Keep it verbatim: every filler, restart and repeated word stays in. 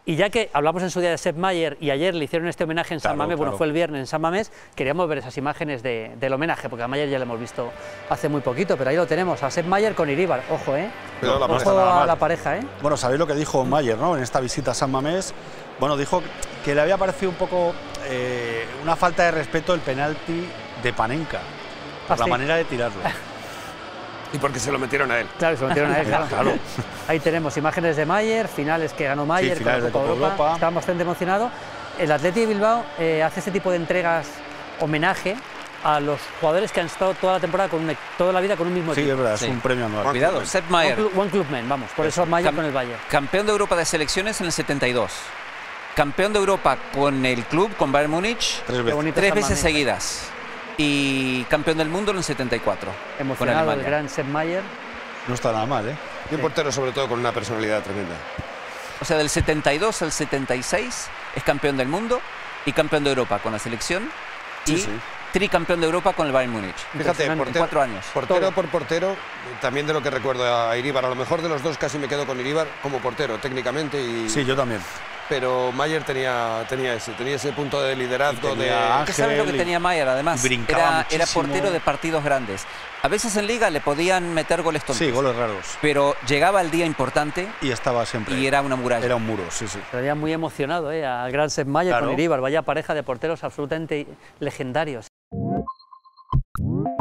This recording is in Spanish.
Y ya que hablamos en su día de Sepp Maier y ayer le hicieron este homenaje en San Claro, Mamés, claro. bueno, fue el viernes en San Mamés, queríamos ver esas imágenes de, del homenaje, porque a Maier ya lo hemos visto hace muy poquito, pero ahí lo tenemos, a Sepp Maier con Iríbar, ojo, ¿eh? Pero la ojo pareja nada a mal. la pareja, ¿eh? Bueno, sabéis lo que dijo Maier, ¿no? En esta visita a San Mamés. Bueno, dijo que le había parecido un poco eh, una falta de respeto el penalti de Panenka, por Ah, la sí. manera de tirarlo. Y porque se lo metieron a él. Claro, se lo metieron a él, claro. Claro. Ahí tenemos imágenes de Maier, finales que ganó Maier, Sí, con la finales de Copa Copa Europa. Europa. Estaba bastante emocionado. El Athletic de Bilbao eh, hace este tipo de entregas, homenaje a los jugadores que han estado toda la temporada, con un, toda la vida con un mismo Sí, equipo. es verdad, es Sí. un premio anual. Cuidado, Sepp One, Maier, Club, One Club Men, vamos, por eso Maier Cam- con el Bayern. campeón de Europa de selecciones en el setenta y dos. Campeón de Europa con el club, con Bayern Múnich, Tres Qué veces. bonito tres San veces Mamés. seguidas. Y campeón del mundo en el setenta y cuatro. Con Emocionado el Alemania. gran Sepp Maier. No está nada mal, ¿eh? Y un portero, sobre todo, con una personalidad tremenda. O sea, del setenta y dos al setenta y seis es campeón del mundo y campeón de Europa con la selección Sí, y sí. tricampeón de Europa con el Bayern Múnich. Fíjate, Impresionante. En portero, cuatro años. portero Todo. por portero, también de lo que recuerdo a Iríbar. A lo mejor de los dos casi me quedo con Iríbar como portero, técnicamente. Y, Sí, yo también. Pero Maier tenía, tenía ese, tenía ese punto de liderazgo. Y tenía de Ángel. ¿Qué sabes lo que y- tenía Maier además? y brincaba Era, era muchísimo. portero de partidos grandes. A veces en Liga le podían meter goles tontos. Sí, goles raros. Pero llegaba el día importante Y estaba siempre. y era una muralla. Era un muro, sí, sí. Se veía muy emocionado, ¿eh? Al gran Sepp Maier Claro. con Iríbar. Vaya pareja de porteros absolutamente legendarios.